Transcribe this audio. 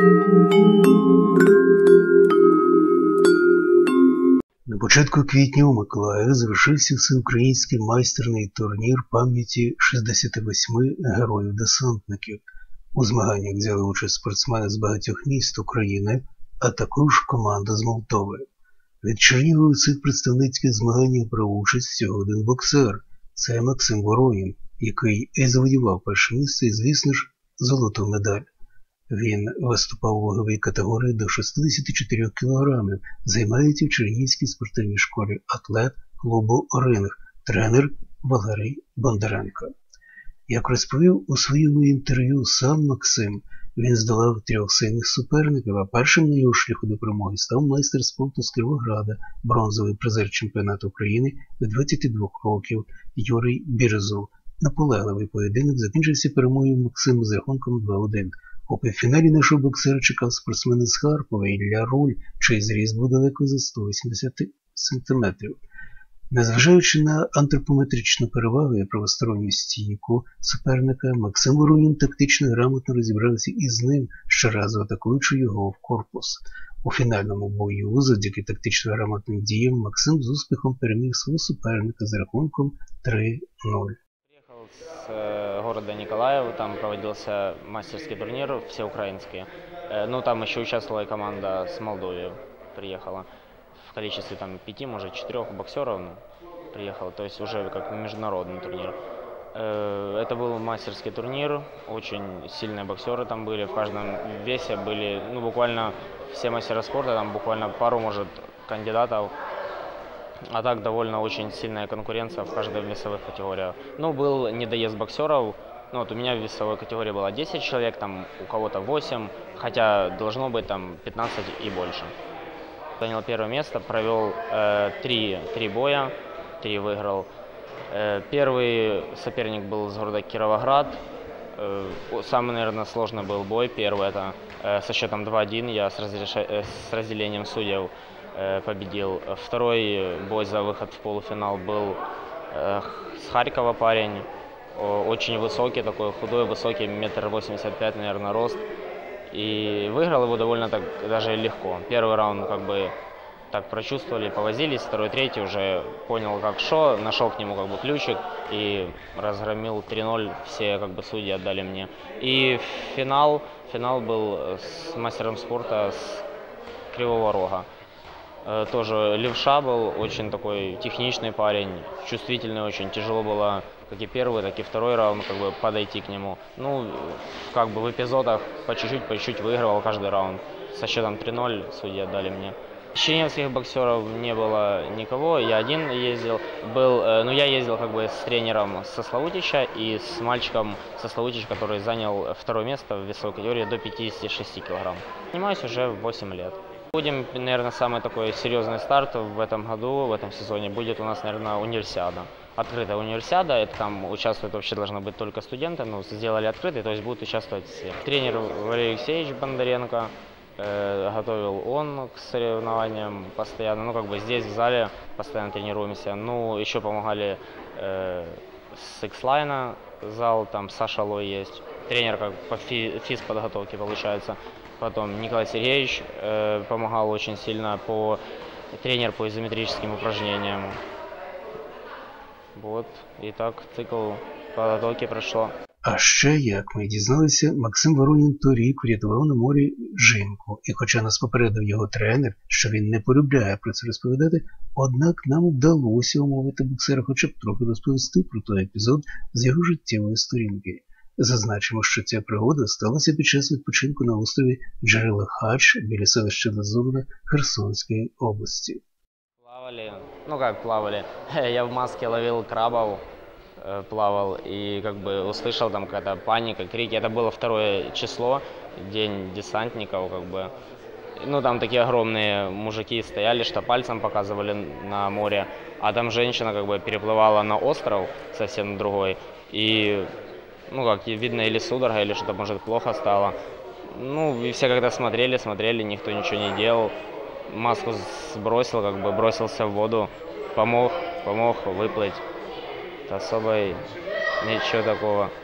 На початку квітня у Миколаєві завершився всеукраїнський майстерний турнір пам'яті 68 героїв-десантників. У змаганнях взяли участь спортсмени з багатьох міст України, а також команда з Молдови. Від Чернігова у цих представницьких змаганнях брав участь всього один боксер – це Максим Воронін, який і завоював перше місце і, звісно ж, золоту медаль. Він виступав у ваговій категорії до 64 кг, займається в Чернігівській спортивній школі атлет клубу «Ринг», тренер Валерій Бондаренко. Як розповів у своєму інтерв'ю сам Максим, він здолав 3 сильних суперників, а першим на його шляху до перемоги став майстер спорту з Кіровограда, бронзовий призер чемпіонату України до 22 років Юрій Бірюзов. Наполегливий поєдинок закінчився перемогою Максима з рахунком 2-1. У півфіналі нашого боксера чекав спортсмен із Харкова Ілля Руль, чий зріст був далеко за 180 см. Незважаючи на антропометричну перевагу і правосторонність стійку суперника, Максим Воронін тактично грамотно розібрався із ним, щоразу атакуючи його в корпус. У фінальному бою, завдяки тактично грамотним діям, Максим з успіхом переміг свого суперника з рахунком 3-0. С города Николаева, там проводился мастерский турнир всеукраинский. Ну, там еще участвовала и команда с Молдовы, приехала. В количестве там 5, может 4 боксеров приехала, то есть уже как международный турнир. Это был мастерский турнир, очень сильные боксеры там были, в каждом весе были, ну, буквально все мастера спорта, там буквально пару, может, кандидатов. А так довольно очень сильная конкуренция в каждой весовых категориях. Ну, был недоезд боксеров. Ну, вот у меня в весовой категории было 10 человек, там у кого-то 8, хотя должно быть там 15 и больше. Занял первое место, провел 3 боя, 3 выиграл. Первый соперник был из города Кировоград. Самый, наверное, сложный был бой. Первый это со счетом 2-1, я с разделением судей победил. Второй бой за выход в полуфинал был с Харькова парень, очень высокий, такой худой, высокий, 1,85 м, наверное, рост. И выиграл его довольно так даже легко. Первый раунд как бы так прочувствовали, повозились, второй, третий уже понял как что, нашел к нему как бы ключик и разгромил 3-0, все как бы судьи отдали мне. И финал был с мастером спорта с Кривого Рога. Тоже левша был, очень такой техничный парень, чувствительный очень, тяжело было как и первый, так и второй раунд как бы подойти к нему. Ну, как бы в эпизодах по чуть-чуть выигрывал каждый раунд. Со счетом 3-0 судьи отдали мне. Черниговских боксеров не было никого, я один ездил. Но я ездил как бы с тренером со Славутича и с мальчиком со Славутича, который занял 2 место в весовой категории до 56 кг. Занимаюсь уже 8 лет. Будем, наверное, самый такой серьезный старт в этом году, в этом сезоне будет у нас, наверное, универсиада. Открытая универсиада, это там участвуют вообще должны быть только студенты, но сделали открытый, то есть будут участвовать все. Тренер Валерий Алексеевич Бондаренко, готовил он к соревнованиям постоянно, ну как бы здесь в зале постоянно тренируемся. Ну еще помогали с X-Line зал, там Саша Лой есть, тренер как по физподготовке получается. Потом Николай Сергеевич помогал очень сильно, тренер по изометрическим упражнениям. Вот, і так цикл подготовки пройшло. А ще, як ми дізналися, Максим Воронін торік врятував на морі жінку. І хоча нас попередив його тренер, що він не полюбляє про це розповідати, однак нам вдалося умовити боксера хоча б трохи розповісти про той епізод з його життєвої сторінки. Зазначимо, що ця пригода сталася під час відпочинку на острові Джерело-Хач біля селища Лазурне Херсонської області. Плавали. Я в маске ловил крабов, плавал и как бы услышал там какая-то паника, крики. Это было 2 число, день десантников как бы. Ну там такие огромные мужики стояли, что пальцем показывали на море, а там женщина как бы переплывала на остров совсем другой и ну как видно или судорога, или что-то может плохо стало. Ну и все когда смотрели, никто ничего не делал. Маску сбросил, как бы бросился в воду, помог выплыть. Особо ничего такого.